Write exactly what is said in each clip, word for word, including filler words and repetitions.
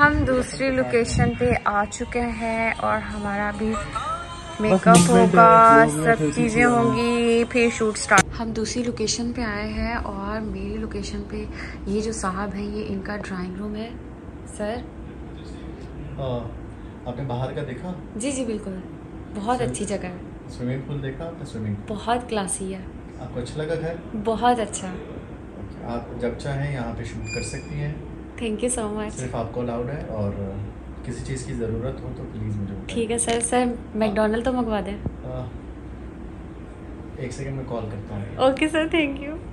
हम दूसरी लोकेशन पे आ चुके हैं और हमारा भी मेकअप होगा, सब चीज़ें होंगी, फिर शूट स्टार्ट। हम दूसरी लोकेशन पे आए हैं और मेरी लोकेशन पे ये जो साहब हैं ये इनका ड्राइंग रूम है। सर आपने बाहर का देखा? जी जी बिल्कुल, बहुत अच्छी जगह है। स्विमिंग पूल देखा आपने? स्विमिंग पूल बहुत क्लासी है। आपको अच्छा लगा घर? बहुत अच्छा। आप जब चाहें यहाँ पे शूट कर सकती हैं। Thank you so much. सिर्फ आपको अलाउड है और किसी चीज़ की ज़रूरत हो तो प्लीज़ मुझे बताइए। ठीक है सर। सर मैकडोनल्ड तो मंगवा दें। एक सेकंड में कॉल करता हूँ। Okay sir, thank you.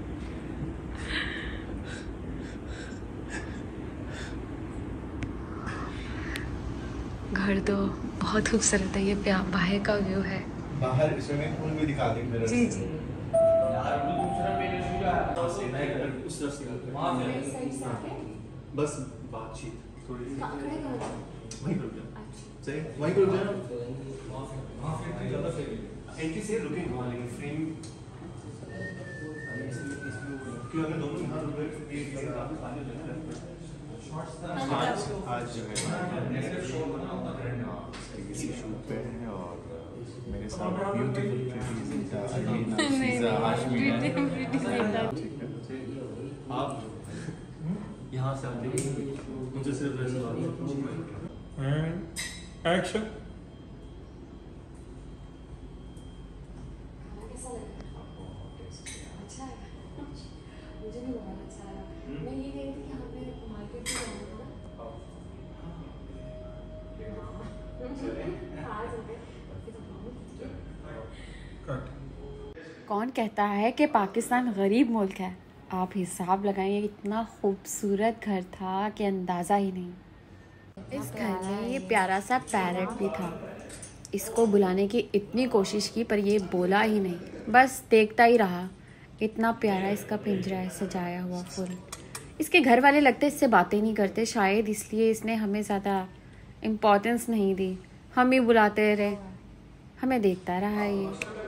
घर तो बहुत खूबसूरत है, ये बाहर का व्यू है। बाहर स्विमिंग पूल भी दिखा देंगे जी जी। बस बातचीत थोड़ी सी वहीं रुक जाओ। सही वहीं रुक जाओ। एंट्री से रुकेंगे वहाँ, लेकिन फ्रेम क्यों अगर दोनों यहाँ रुक गए तो ये आज आज जो है इसी शूट पे है और मेरे साथ ब्यूटीफुल आप यहाँ से आते मुझे सिर्फ एक्शन। अच्छा है, मुझे भी बहुत अच्छा लगा। मैं ये कह रही थी कि हमें मार्केट में कौन कहता है कि पाकिस्तान गरीब मुल्क है? आप हिसाब लगाइए, इतना खूबसूरत घर था कि अंदाज़ा ही नहीं। इस घर में ये प्यारा सा पैरट भी था। इसको बुलाने की इतनी कोशिश की पर ये बोला ही नहीं, बस देखता ही रहा। इतना प्यारा इसका पिंजरा है सजाया हुआ फुल। इसके घर वाले लगते इससे बातें नहीं करते, शायद इसलिए इसने हमें ज़्यादा इम्पोर्टेंस नहीं दी। हम ही बुलाते रहे, हमें देखता रहा ये।